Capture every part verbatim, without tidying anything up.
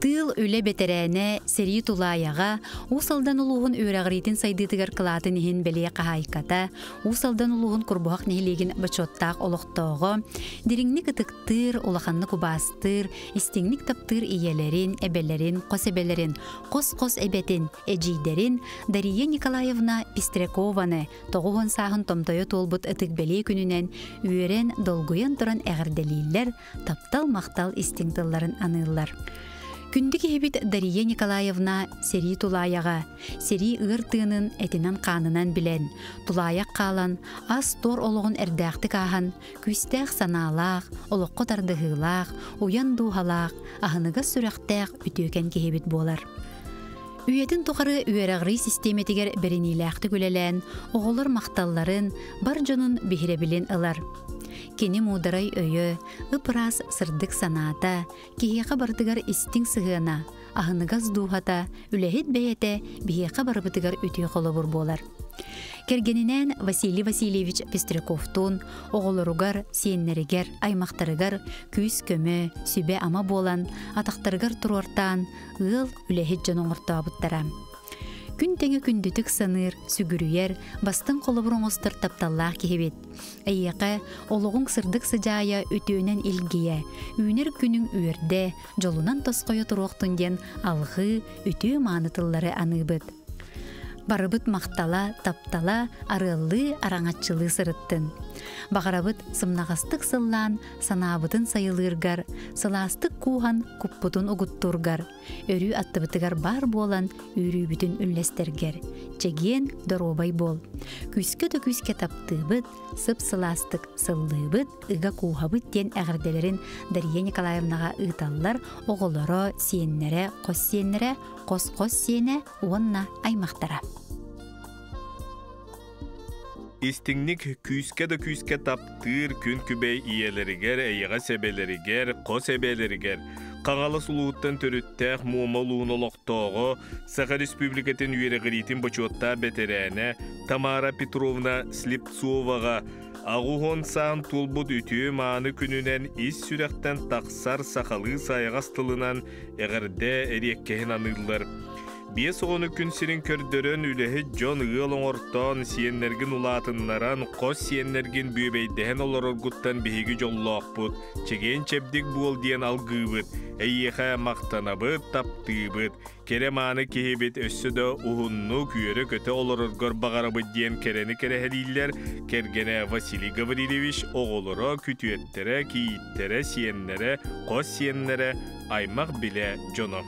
Тыл үле бетерәне сери тулаяга, усалдан улуғын өрағыритін сайдытыгар кылатын ехін беле қағайката, усалдан улуғын күрбуғақ нехилеген бачоттақ олықтоғы, деріңні кытықтыр, олақанны кубастыр, истеңнік таптыр иелерін, әбелерін, қос әбелерін, қос-қос әбетін, әжейдерін, Дария Николаевна Пестрякованы тоғуғын сағын томтойы толбыт ытық беле күнінен үйерен долгуян тұран әғірделейлер, таптал-мақтал истеңтылларын анылар. Күндігі хебет Дария Николаевна сери тулаяға, сери ығыртығының әтінен қанынан білен, тулаяқ қалан, аз тор олығын әрдәқтік ағын, күстәқ саналақ, олыққы тардығылақ, уян дуғалақ, ағыныға сүрәқтәқ үтөкен кехебет болар. Үйетін тұқары үйерағыры системетігер біріниләқті көлелән, оғылыр мақталларын бар жонын бігіребілен ылар. Кені мударай өйі, ұпырас сырдық саната, кехеқа бардығар істің сығына, ағыныгаз дуғата, үләхет бәйеті бігеқа барбытығар өте қолы бұр болар. Кергенінен Василий Васильевич Пестряковтун, оғылырығар, сиеннерігер, аймақтарығар, күйіс көмі, сүбе ама болан, атақтарығар тұрортан, ұл үләхет жон оңырта бұттара. Күн тәңі күндітік саныр, сүгірүйер, бастың қолы бұрыңыстыр тапталлақ кехебет. Әйеқі, олығың сырдық сыжая өтөөнен илгие, үйнер күнің үйерде, жолунан тосқойы тұруқтын ден алғы өтөө манытыллары аныбыт. Барыбыт мақтала, таптала, арылы, араңатчылы сырыттын. Бағарабыт сымнағастық сыллан, санабытын сайылыргар, сыластық куған куппутын ұғыттургар, өрі аттыбытыгар бар болан, өрі бүтін үллестергер. Чеген доробай бол. Күске ді күске таптыбыт, сып сыластық сыллыбыт, ыға куғабыт ден әғірделерін Дария Николаевнаға ұйталлар, оғылары, сиеннері, қос сиеннері, қос-қос сиені, уанна аймақтара. Истинник күске да күске таптыр күн күбей иелерігер, әйіға себелерігер, қос себелерігер. Қағалы сұлуыттан түріттәқ муымалуын олықтоғы, Саха Республикатын үйерігіретін бачуатта бетерәне Тамара Петровна Слепцоваға ағуғын саң тұлбұд үтіі маны күнінен ис сүрәқтен тақсар сақалы сайғастылынан әғірде әреккеген анылдар. Бес оғыны күн сирин көрдөрөн үлэхи Джон Ыыл оңортон сиеннерген улаатыннаран қос сиеннерген бүйбейдеген олороргуттан бейгі жоллоқпыт, чеген чепдік бол диен алгыбыт, әйеха мақтанабыт, таптыбыт, кереманы кехебет өссөдө уһунну күйөрө көтө олороргор бағарабыт диен керени керехелилер, кергене Василий Гаврилевич оғолоро күтүеттере, кииттере, сиеннере, қос сиеннере аймақ биле жоно.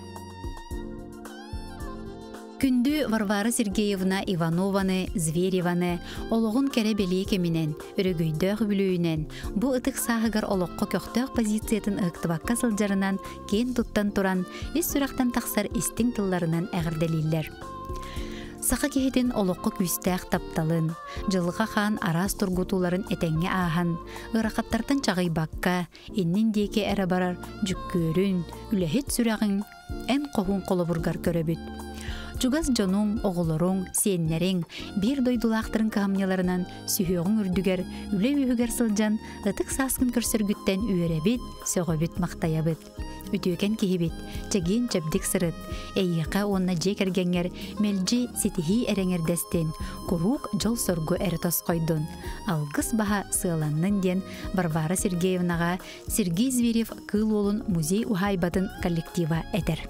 Күнді Варвара Сергеевна Иванованы, Звереваны, олығын кәрі белей кемінен, үрігүйдөг бүлүйінен, бұ ұтық сағығыр олыққы көқтөг позициятын ұқтыбаққа сылжарынан кен тұттан тұран, ес сүрақтан тақсар істің тылларынан әғірделейлер. Сақа кехетін олыққы күстәқ тапталын, жылға хан арас тұргутуларын әтәңе ахан, ұрақаттартан чағай баққа, еннен деке әрі барар, жүккөрін, үләхет сүрағын, ән қоғын қолы бұргар көрөбіт. Чугас жонуң, оғылырың, сиеннерің, бір дойдулақтырын қамнеларынан сүйеғің үрдігер, үле үйігер сылжан, ұтық саскын көрсіргіттен үйеребет, сөғөбет мақтаябет. Үтөкен кехебет, чеген чәбдік сырыт, әйеқа онна жекергенер, мелжи сетихи әреңердестен, құруқ жол соргу әрі тосқойдun. Алғыс баға сығаланнын ден Варвара Сергеевнаға Сергей Зверев кыл олын музей ухайбатын коллектива әтер.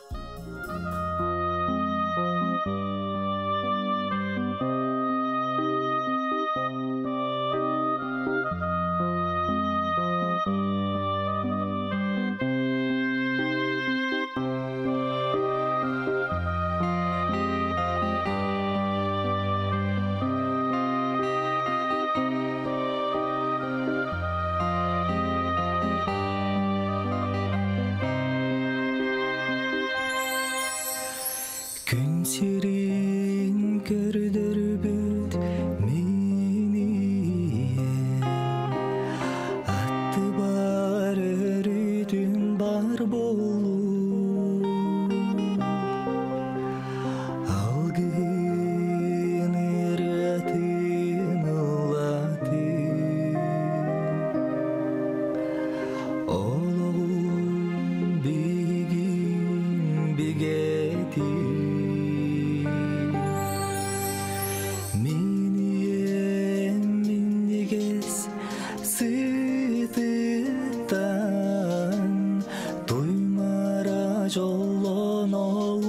Күн сирин көрдөрбөт мени атты бар өрүтүн бар болу алгын ыратын улаты ологун биги жоллоно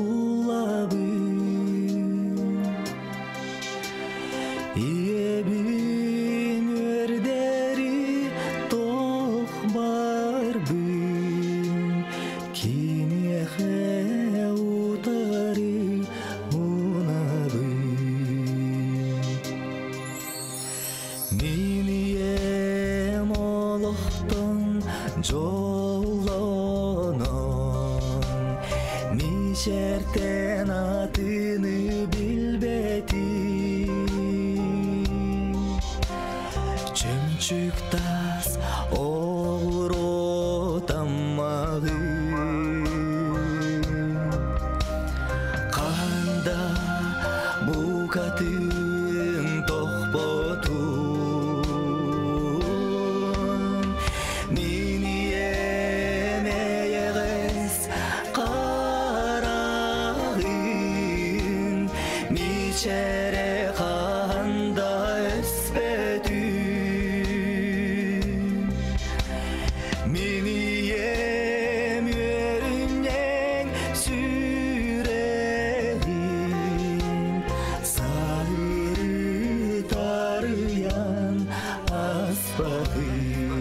улабын иебин өрдери тох барбын кинехе утары унабын минием олохтон жоллонон мишертен атыны билбетим чөмчүк тас оғуро таммагым канда букатын тохботун минием эйегес карагын мичере канда өспөтүн минием өрүнен сүрегин сары тарыян аспагын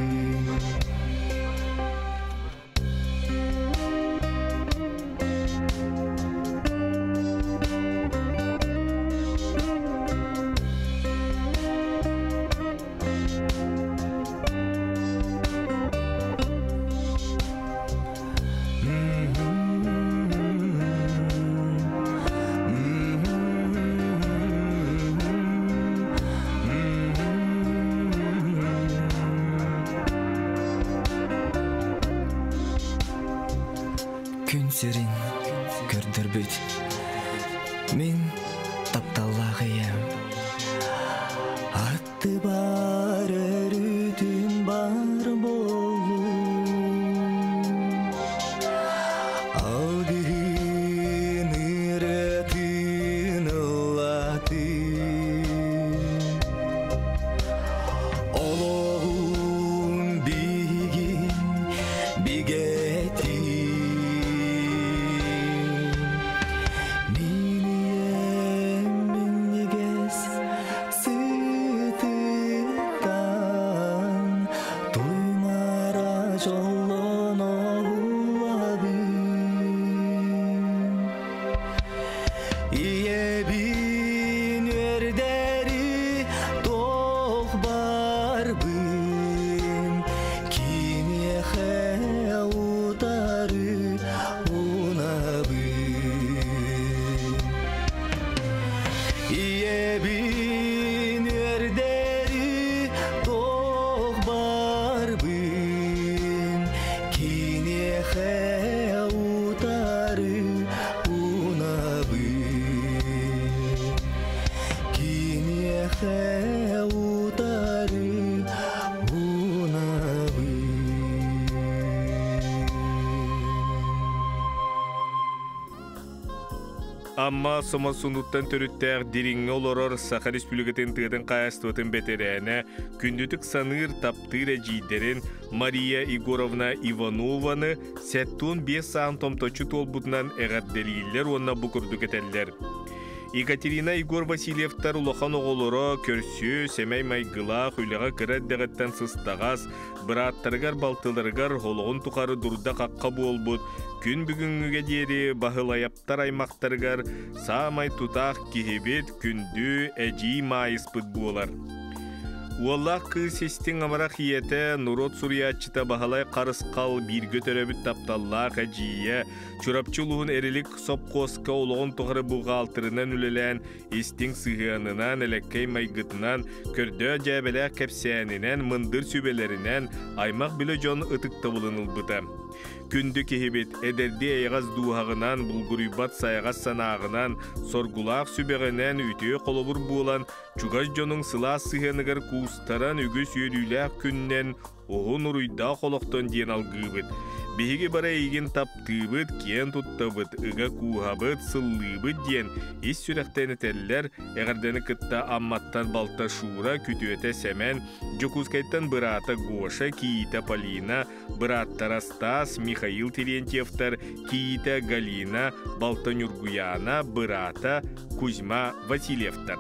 күн сирин көрдөрбүт мен тапталлагыям атты бар өрүтүн бар болу алдыгын ыратын ылатын олоғун бигин бигетин минием миннигес сытыктан туймара жоллоно улабын иебин өрдери тох барбын кинехе утары унабын иебин өрдери тох барбын кинехе утары унабын кинехе утары унабын Amma soma sunuttan törüttär diringe oloror Sakha Respublikatın tığdın qayastığıtın beterene kündütük sanır taptıyra jiderin Maria Igorovna Ivanova'nı settun beş sağın tomtoçu tolbutnan eğer deliller ona bukurduk eteller. Екатерина Игор Васильевтар улахан оғолоро көрсү, семей майгыла, хүйліға кірәддіғіттен сыстағас, біраттарғар балтыларғар холығын тұқары дұрда қаққа болбуд, күн бүгінгіге дері бағылаяптар аймақтарғар, самай тұтақ кехебет күнді әжи майыспыд болар. Уаллах кыз сестің амарақ ете нұрот суриятчыта бағалай қарысқал біргі төрөбіт тапталлақ әжие, чурапчылуғын әрілік сопқосқа олығын тұғыры бұға алтырынан үлелән, естің сығанынан, әлеккей майгытынан, көрді жәбеләк кәпсәнінен, мындыр сүбелерінен, аймақ білі жон ұтықта бұлыныл бұта. Күнді кехебет әдерді әйғаз дуғағынан, бұлғырыбат сайғаз санағынан, соргулақ сүбеғінен үтіе қолыбыр болан, чуғаш жоның сыла сығанығар куыстаран үгіс үйріләк күннен оғын ұруйда қолықтан ден алғыбыд. Биһиги бара ийгин таптыыбыт, киен туттабыт, ыга куухабыт, сыллыыбыт диэн ис сүрэхтени теллер, эгердени кытта амматтан балта шура, күтүөте семен, жокускайттан бырата Гоша, Киита Полина, быраттара Стас, Михаил Терентьевтар, Киита Галина, балта Нюргуяна, бырата Кузьма Васильевтар.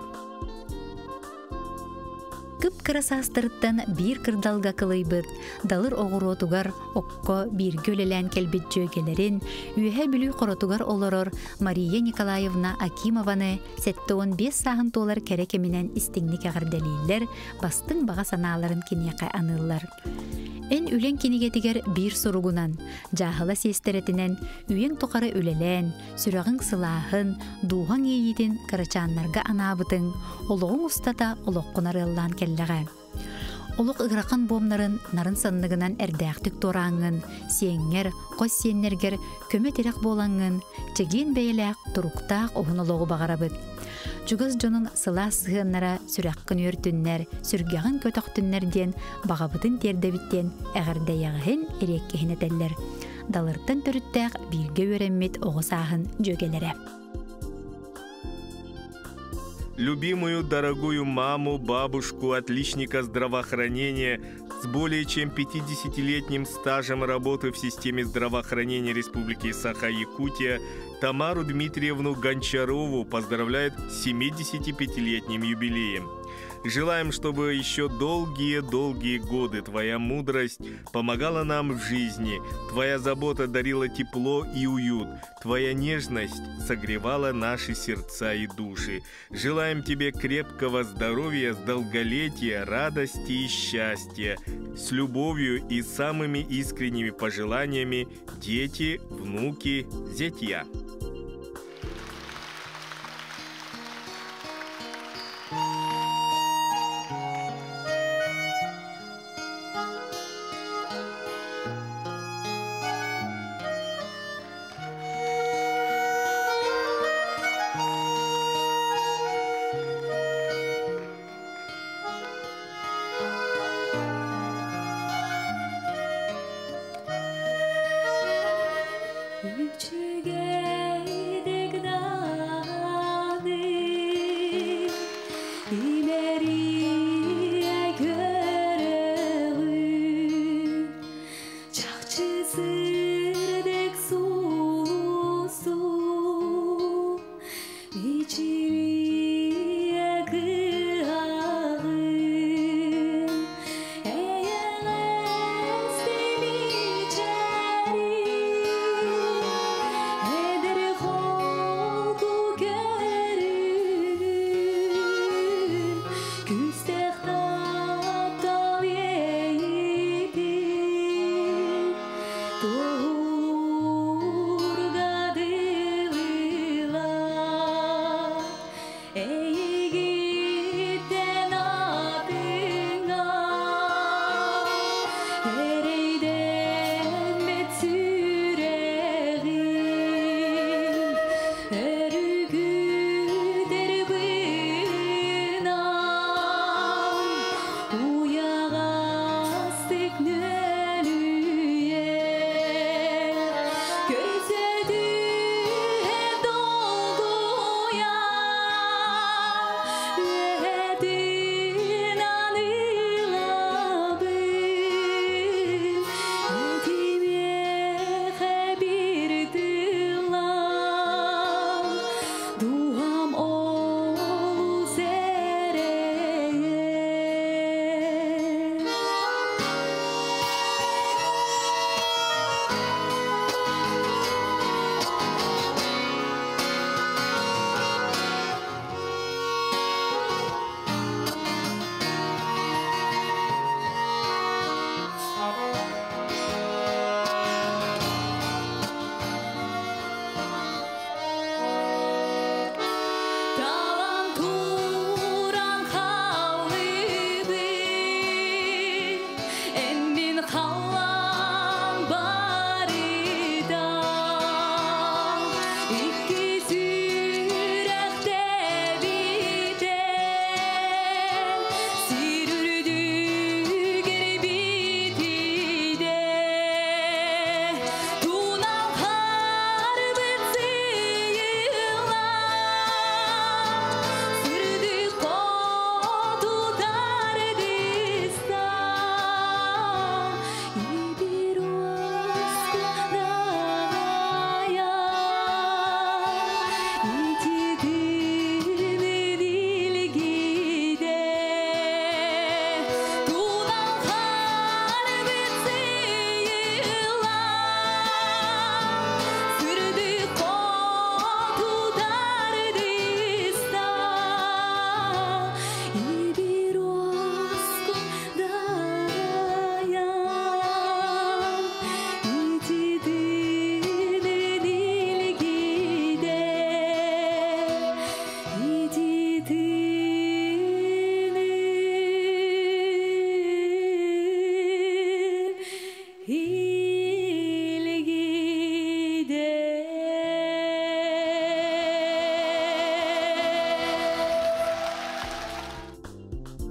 Кып кырасастырыттан бир кырдалга кылыйбыт, далыр оғыротугар окко бир гөлелен келбит жөгелерин, үйе бүлүү коротугар олорор Мария Николаевна Акимованы сетте он бес сағын толар керекеминен истиңник ағырделейлер, бастың баға саналарын кенеқай анылар. Эн үлен кенегетигер бир соругунан, жахыла сестеретинен, үйен тоқары үлелен, сүрағын сылахын, дуған ейітін кырачаннарга анабытын, олығын устата олыққынарылан келліға. Олық ыграқан бомнарын нарын саннығынан әрдәқтік тораңын, сеңер, қос сеннергер көмет ирақ болаңын, чеген бәйләк тұруқтақ оғын олығы бағарабыд. Жүгіз жонын сыла сығыннара сүрәққын өртіннер, сүргәғын көтіқтіннер ден бағабытын тердебіттен әғірді яғын ереккехін әтәллер. Далырттан түріттәқ бірге өрәммет оғысағын жөгелері. Любимую дорогую маму, бабушку, отличника здравоохранения с более чем пятидесятилетним стажем работы в системе здравоохранения Республики Саха-Якутия Тамару Дмитриевну Гончарову поздравляет с семидесятипятилетним юбилеем. Желаем, чтобы еще долгие-долгие годы твоя мудрость помогала нам в жизни, твоя забота дарила тепло и уют, твоя нежность согревала наши сердца и души. Желаем тебе крепкого здоровья, долголетия, радости и счастья. С любовью и самыми искренними пожеланиями дети, внуки, зятья.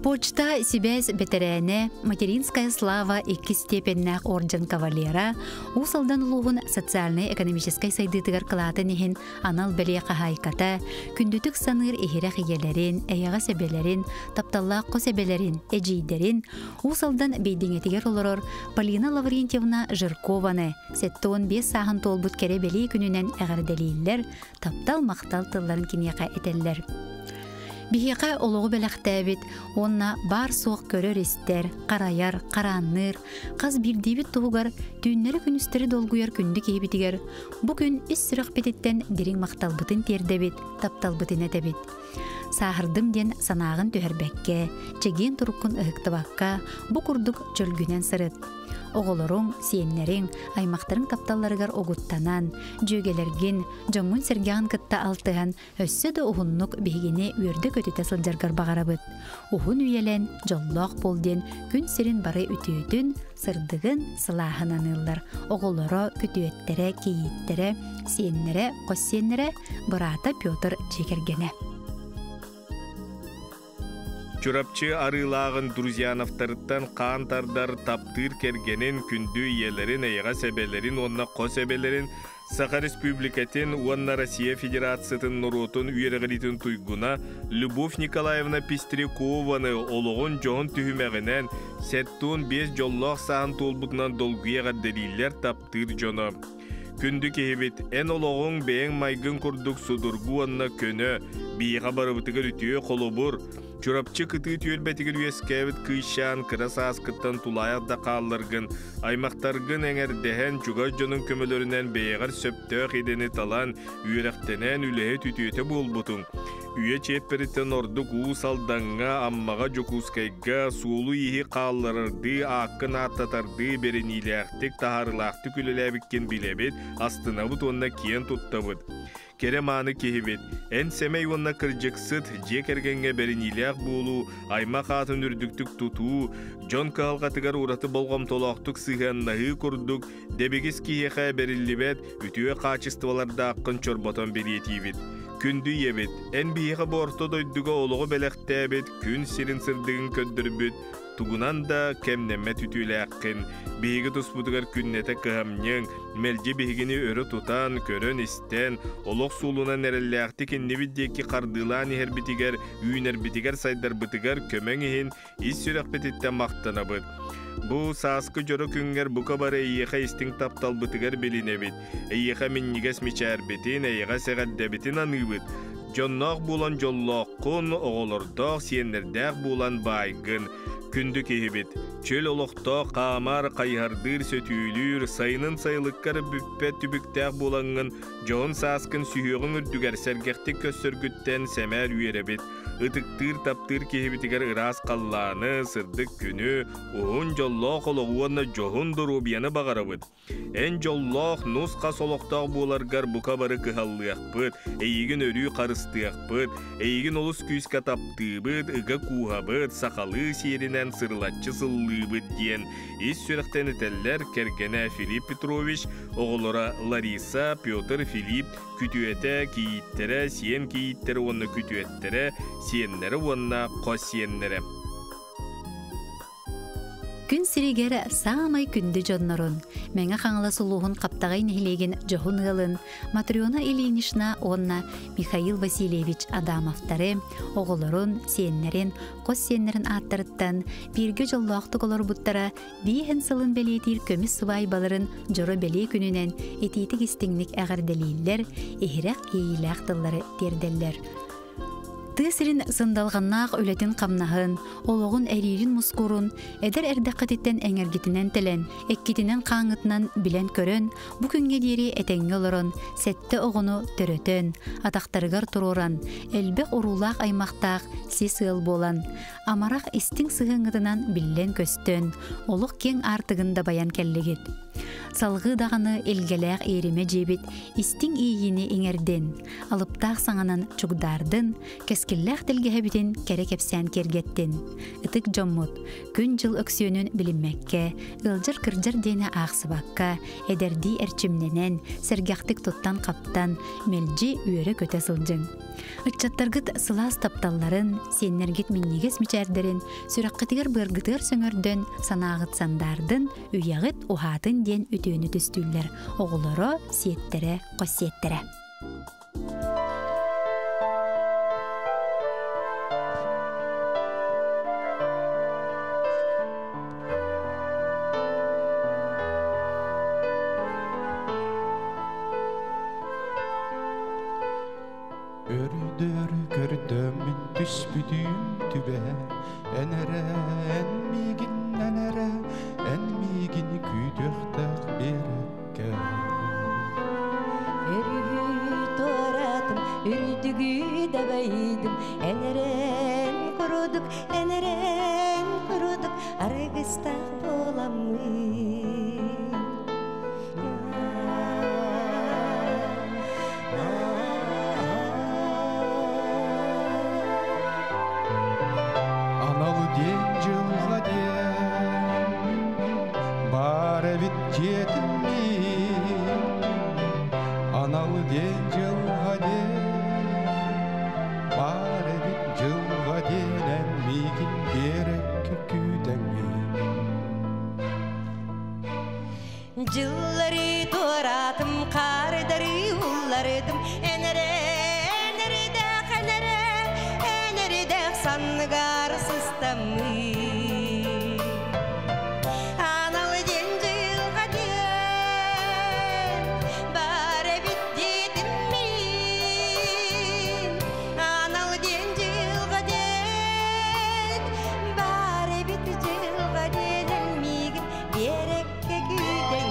Почта Сибез ветерене материнская слава икки степеннах орден кавалера усалдан улугун социально-экономической сайдытыгар кылатын ихин анал беле кахайката күндүтүк саныр ихирах иелерин, эяга себелерин, тапталла косебелерин, эжийдерин усалдан бейдиңетигер олорор Полина Лаврентьевна Жиркованы сетте он бес сахан толбут кере бели күнүнен эгерделииллер таптал мактал тылларын кинияка этеллер. Бихиқа олығы бәләқтәбет, онна бар соқ көрер істер, қараяр, қаранныр, қаз бірдейбет тұғығар, түйінлері күністері долгуяр күнді кейбетігер. Бұ күн іс сұрақ бететтен дерің мақталбытын тердебет, тапталбытын әтебет. Сағырдым ден санағын төхербәкке, чеген тұрыққын ұғықтыбаққа, бұ күрдік жөлгінен сырыт. Оғылырың, сиеннерің, аймақтарын тапталарығар оғыттанан, жөгелерген, жоңын сіргеған кытта алтыған, өссі де ұғыннық бейгіне өрді көтіті сылжарғар бағарабыт. Ұғын үйелен, жоллақ болден, күн сірін бары үтіютін, сырдығын сылағын анылар. Оғылыры, күтіеттері, кейеттері, сиеннері, қоссиеннері, бұрата Петр жекергені. Чурапчы арылагын Друзьяновтарыттан қантардар таптыр кергенин күнді иелерин, эйга себелерин, онна ко себелерин, Саха Республикатын, онна Россия Федерациятын нұрутын үйерғылитын туйгуна Любовь Николаевна Пестрякованы олығын жоғын түхімәғінен сәттуын бес жоллақ сахан толбутынан долгуяға делиллер таптыр жоны. Күнді кехебет, ән олығын бәйін майгын күрдік судыргу онна көні, бейіға барыбытығыр үтіе қолы бұр. Чурапчы кыты түйелбетігір үйескәвіт күйшан, кырасас кыттан тулаяқда қаллыргын, аймақтаргын әңердәхен чугаш жонын көмөлөрінен бейғар сөптөк едені талан, үйеректенен үліхе түтүйеті бол бұтын. Үйе чепперіттен ордық уысалданға, аммаға жокускайға, суылу ихи қаллырырды, ақын аттатарды, берениләқтік, тахарылақты күліләбіккен білебет, астына бұт онна киен тұттабыд. Кереманы кехебет, ән сәмей онна кіржексіт, жекергенге берениләқ болу, аймақ атын үрдіктік тұту, жон қалғатығар ұраты болғам толақтық сығаннағы күрдік, дебегіз кехеға берілібет, үтіе қачыстываларда аққын чорботан беретейбет. Күнді ебет, ән бейеға борты дойдыға олығы бәләқтәбет, күн сирін сырдығын көндірбет, тугунан да кемнеме түтүлі аққын, бейгі тұспудығар күннеті қығамнен, мәлде бейгіні өрі тұтан, көрін істен, олық сулуна нәрелі ақты кенне биддекі қардылан ехер бітігер, үйінер бітігер сайдар бітігер, көмен ехін, ис сүрек бітіттен мақтана бұд. Бұ саскы жоры күнгер бұқа бары eyеға істің таптал бітігер беліне бит, eyеға меннігес мечәр бітін, eyеға сәғадда бітін аны бұд. Жоннақ болан жоллақ құн, оғылырдақ, сиенердәқ болан байгын, күнді кехебет. Чөл олықта қамар қайғардыр сөтүйлүр, сайынын сайылыққар бүппет түбіктәқ болаңын, жоғын саскын сүйеғын үрдігер сәргектік көссөргіттен сәмәр үйеребет. Itıktır taptır kehibitigar ıras qallanı, sırdık günü, oğun jolloq oloğuanna johun durubiyanı bağarabıd. En jolloq nusqa soloqtaq bolargar buka barı kıhallıyaqbıd, eyigin örü qarıstıyaqbıd, eyigin olus küyska taptıbıd, ıga kuhabıd, saqalı serinen sırlatçı sıllıbıd diyen. İz sürəqten eteller kergene Filip Petrovich, oğulora Larisa, Piotr Filip, kütüete kiyittere, siyen kiyittere onna kütüettere, siyenlere onna qos siyenlere. Күн сиригер самай күнді жоннорун, мәңі қаңылы сұлуғын қаптағай нехилеген жоғын ғылын, Матриона Ильинична онна Михаил Васильевич Адамовтары, оғылырын, сиеннерін, қос сиеннерін аттырыттан, бірге жоллақты қолыр бұттара, бейхін сылын бәлетір көміс сұбай балырын жоры бәле күнінен ететік істіңлік әғірделейлер, ехірек ейләқтылары терделлер. Тысырын сындалғаннақ өлетін қамнағын, олығын әрейін мұскурын, әдір әрдіқатеттен әңергетінен тілін, әккетінен қаңытынан білен көрін, бұ күнге дері әтәңгі олырын, сәтті оғыны түрітін, атақтарығар тұруран, әлбек ұрулақ аймақтақ си сыл болан, амарақ істің сығыңғытынан білен көстін, олық кен артығында баян кәлігет. Салғы дағаны елгеләқ ереме жебет, истің ейіні еңерден, алыптақ саңанан чугдардын, кескілләқ тілгәбітін кәрі кепсән кергеттен. Итик жоммут, күн жыл өксөнін білінмәкке, ылжыр кыржыр дені ақсыбаққа, әдерді әрчімненен, сәргәқтік тұттан қаптан, мелжи үйері көте сылжың. Үтчаттаргыт сылас тапталларын, сеннергет миннегес мичәрдерін, сүраққытығыр бұргытығыр сөңірден, санағыт сандардын, үйағыт ухатын ден үтөні түстүллер, оғылары, сиеттері, қосиеттері. Түспүдүм түбе энере энмигин энере энмигин күйдөктак берекке Өрү торатым үрдүгү дабайдым энерен курудук энерен курудук арыгыстак боламмын Жыллары торатым, қардары улларыдым, энере, энередек, энере, энередек санныгар сыстамы. Аналы ден жылға ден, бары бит дедім мен. Аналы ден жылға ден, бары бит жылға ден, әлмеген берекке күйден.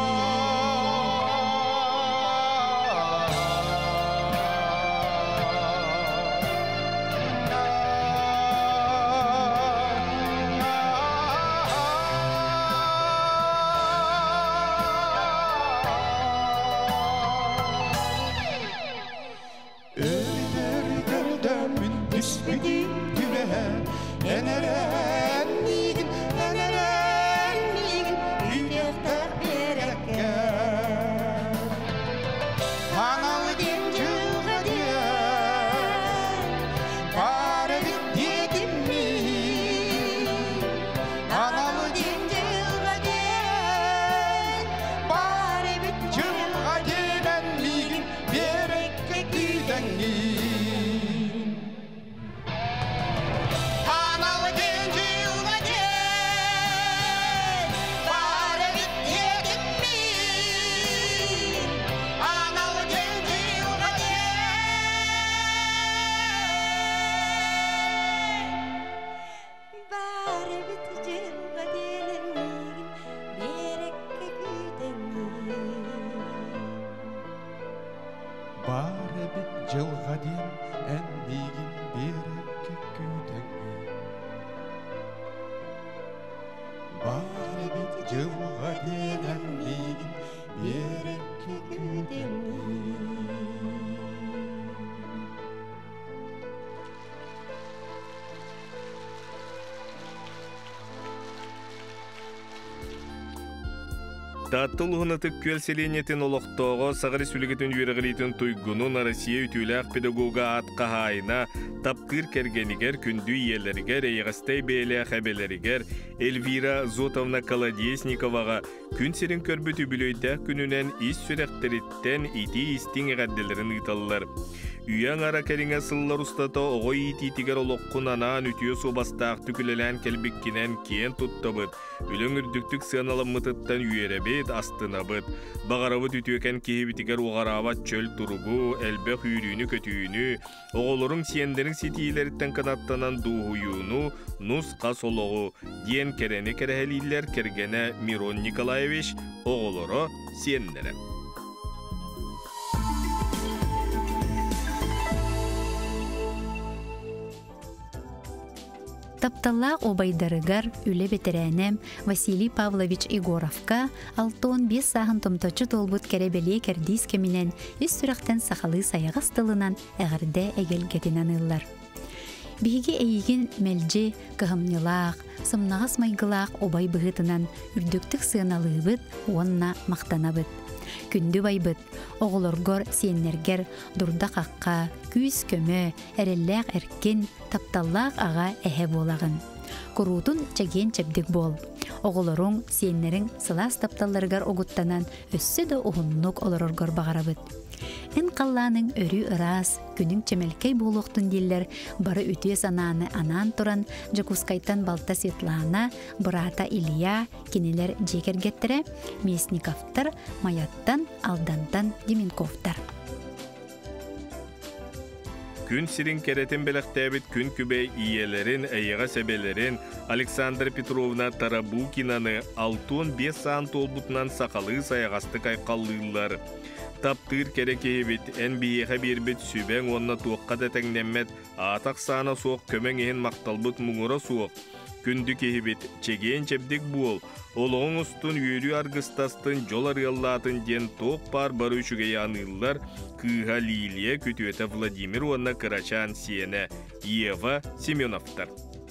Таттылығыны түккел селенетін олықтоғы сағыры сүлігетін үйерғілетін тұйгунын Россия үтіләқ педагога атқа хайына тапқыр кергенігер күнді иелерігер eyğастай бейлі қәбелерігер Эльвира Зотовна Колодесниковаға күн серін көрбі түбілөйдәк күнінен ис сүрәқтеріттен ити истің ғадделерін ұйталылар. Үйен ара кәріңе сыллар ұстата оғой ититігер олыққын анан үтіе собастақ түкілелән кәлбіккінен кен тұттабыд. Үлің үрдіктік сыналым мұтыттан үйеребет астынабыд. Бағарабыд үтіекен кейбітігер оғарабат чөл тұрғу, әлбәқ үйрүйіні көтүйіні, оғылырың сиендерің сетийлеріттен канаттанан дуғуюну, нұсқа солығы, ден кәрені кәрәхелейлер кергені Мирон Николаевич оғылыры сиендері. Тапталлаах обайдарыгар үле бетерәнем Василий Павлович Егоровка алтон бес сағын томточу толбут керебеле кердис кеминен үс сүрәктен сақалы саяғас тылынан әғірде әгелгетін анылар. Биһиги эйигин мэлжи кыһымнылаах, сымнағас майгылаах обай быһытынан үрдүктүк сыаналыыбыт, уонна мақтанабыт. Күндү байбыт, оғылоргор сиеннергер дурда қаққа, күйіс көмө, әрелләқ әркен, тапталлаақ аға әхе болагын. Курутун чаген чепдик бол. Оғылорун сиеннерин сылас тапталларгар огуттанан өссі да уһуннук олороргор бағарабыт. Эн қалланың өрі ырас, күнің чемелкей болуқтын диллер, бары үтіе сананы анан туран, Жакускайтан Балта Светлана, Бурата Илья, кенелер жекергеттірі, Месниковтар, Маяттан, Алдантан, Деменковтар. Күн сирин керетин белектебит күн күбей иелерин, эйеға себелерин Александр Петровна Тарабукинаны алтын бес саан толбутунан сақалы саяғасты кайқаллылар. Таптыр керекейбит, эн биеға бербит сүбәң онна туаққа да тәңнеммет, атақ сана соқ көмәң ехін мақталбыт мұңыра соқ. Күнді кейбит, чеген чепдік бол, олығын ұстын үйрі арғыстастын, жол арғаллатын ден тоқ бар бары үшіге янылар, кыға Лилия күтуеті Владимир онна Карачан сиене, Ева Семеновтар.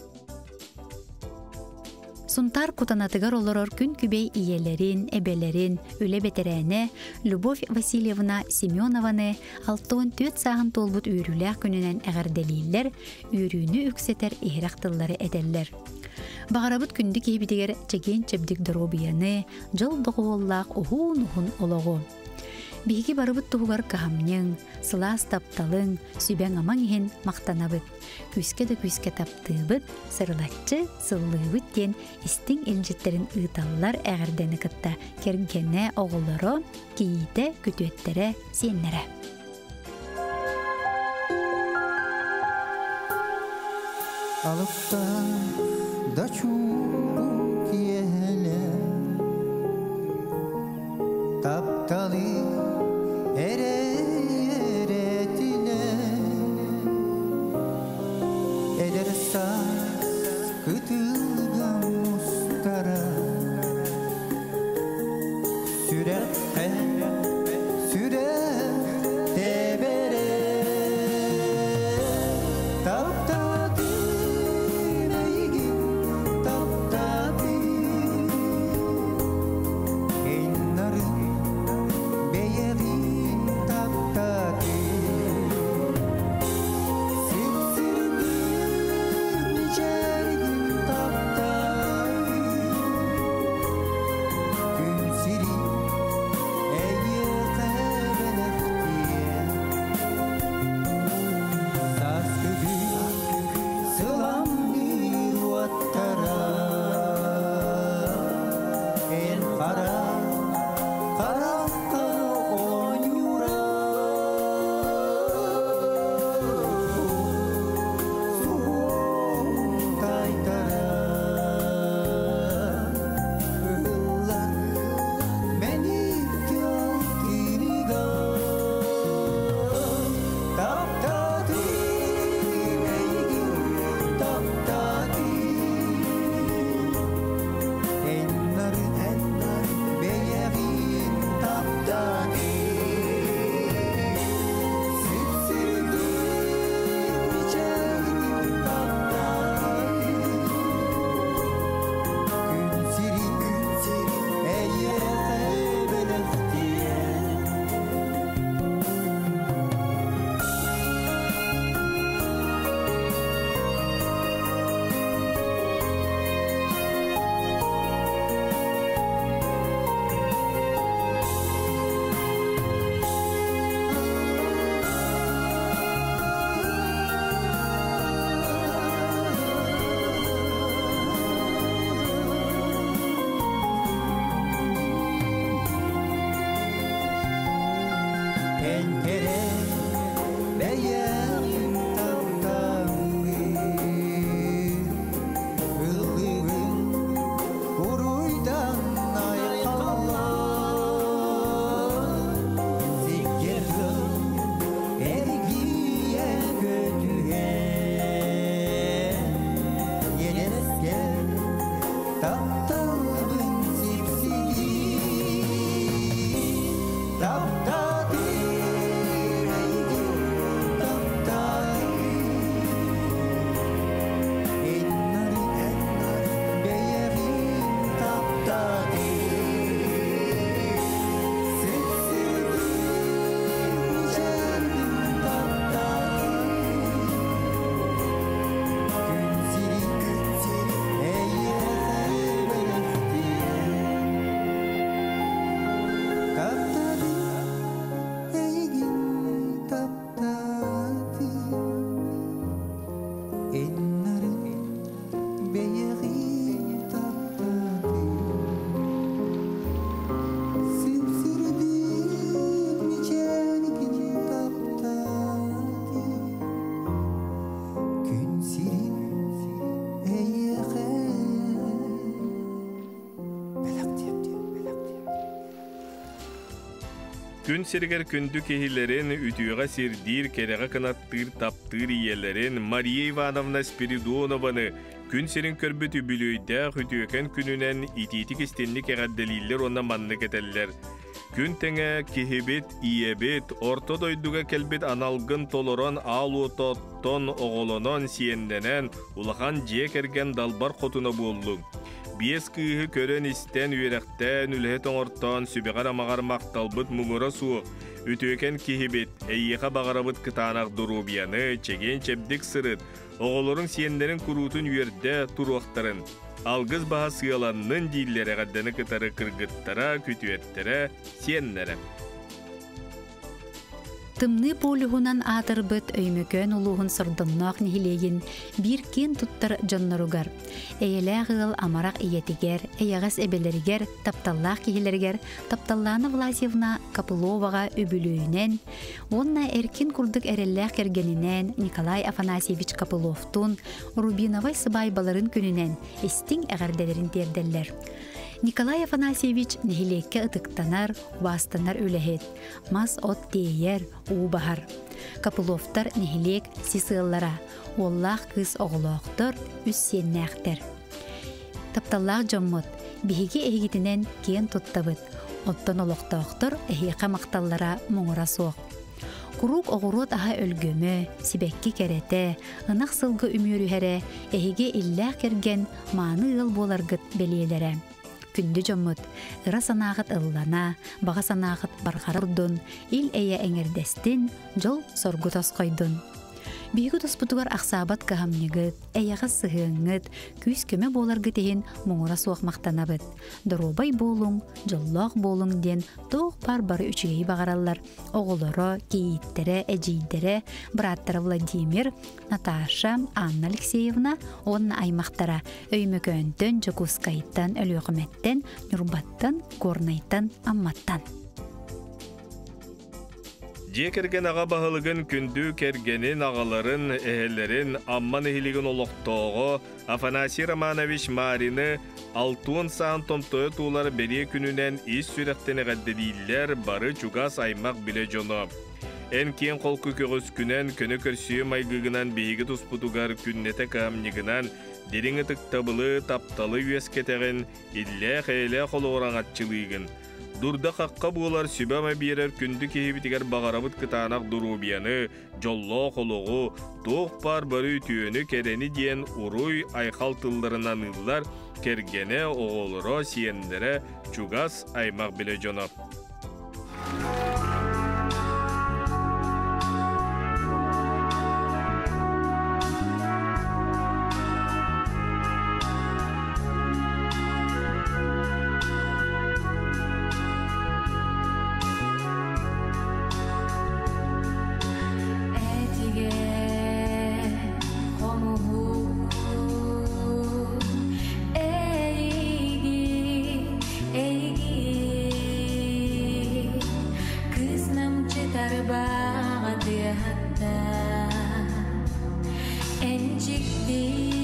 Сунтар кутанатыгар олорор күн күбей иелерин, эбелерин, үле бетерәне, Любовь Васильевна Семенованы алтын төт сағын толбут үйріләк күнінен әғірделейлер, үйрүүнү үксетер ихрақтылары әдәллер. Бағарабыт күнді кейбідегер чеген чепдік дробияны, жыл доғуоллақ ұхун-ұхун олоғу. Биги барыбыт туғар кахамнең, сылас тапталың, сүбәң амаң ехен мақтанабыт. Күске да күске таптыбыт, сырлатчы, сыллыбыт ден истің елжеттерін ұйталылар әғірдені кытта кергене оғылыры, кейді күтуеттері сенлері. Алыпта да чуғу киеле, тапталы эретиле, эдерса күтілген мұстара, сүрәтке сүрәт тебере, таптады мейгин, таптады эйнарын бейегин, таптады сипсирдин мичегин, таптады күн сири эйе кебелектие сас күбі сылам бируаттара эн қара қараққа оңюра суын тайтара ыллар мені калтирига таптады мейгин, таптады эннарын бейегин, таптады сипсирдин мичегин, таптады күн сири эйе кебелектие Entere beyeğin taptanı, ılgın kuruydan aykalar, zikirdim ergiye kötüye, Күн сиргер күндү кехилерин ütüge сирдир кереге кынаттыр таптыр иелерин Мария Ивановна Спиридонованы күн сирин көрбүт үбүлөйдө ütüген күнүнен ититик истенник эгадделилер онна манны кетеллер. Күн теңе кихибит иебит орто дойдуга келбит аналгын толорон алуототтон оголонон сиенденен улахан же керген далбар хотуна боллуң. Биес кыйы көрен истен үйректен үліхе тоңортон сүбеғар амағар мақталбыт мұңыра суық. Үтөкен кихибит, әйеға бағарабыт кытанақ дұрубияны, чеген чепдік сырыт, оғылырың сиендерін күрутын үйерде тұруақтарын. Алгыз баға сыяланның дейлері ғадданы кытары кыргыттара, күтуеттері, сиеннері. Тымны полюгунан атырбыт өймөкөн улуғын сырдыннақ нехилеген бір кен туттар жаннаругар. Эйеләғыл амарақ иетігер, эйағас әбелерігер, тапталлақ кехілергер, тапталланы Власевна Капыловаға өбілөйінен, онна әркен күрдік әрелләқ кергенінен Николай Афанасьевич Капыловтун Рубиновай сыбайбаларын күнінен істің әғарделерін терделлер. Николай Афанасьевич нехилекке ытыктанар, бастанар өләхет, мас от дейер, уубахар. Капыловтар нехилек сисыллара, оллах кыз оғылоқтыр, үс сеннәқтер. Тапталлақ жоммут, биһиги эһигитинен кен туттабыт, оттон олоқтоқтыр, эһиқа мақталлара мұңыра соқ. Курук оғырот аға өлгөмө, сибекки керете, ынақ сылғы үмүрүхәрі, эһиге илләқ керген маны ыл боларгыт белиелері. Күнді жоммут, ыра санағыт ыллана, баға санағыт барғарырдun, ил әйе әңердестін, жол соргу тосқойдun. Бейгі тұспытуғар ақсабат кағамнегіт, әйеға сығыңыт, күйс көмі боларгыт ейін мұңыра суақ мақтанабыт. Дұробай болуң, жоллақ болуң ден тоқ бар-бары үчігей бағаралар. Оғылыры, кейіттері, әжейдері, браттары Владимир, Наташа, Анна Алексеевна, онна аймақтара өймөкөнтін, жокускайттан, өліғіметтен, нүрбаттан, горнайттан, амматтан. Же керген аға бағылығын күнді кергенін ағаларын, әхелерін, амман эхилеген олықтоғы Афанасий Романович Марины алтуын саан томтойы туылар бере күнінен ис сүректені ғаддедейлер бары чугас аймақ біле жоны. Ән кен қолқы көгіз күнен көні көрсүйі майгығынан бейгі тұспытуғар күннеті қамнығынан деріңі тұқтабылы тапталы үйескетեղін илле қейле қолы ораңатчылығын. Дурда қаққа болар сүбәмә берер күнді кейбітігер бағарабыт кытанақ дұрубияны, жолло қолуғу, тоқ бар бары түйені керені дейін ұруй айқалтыларынан ұллар кергене оғылыро сиендері чугас аймақ біле жонап. Enjik di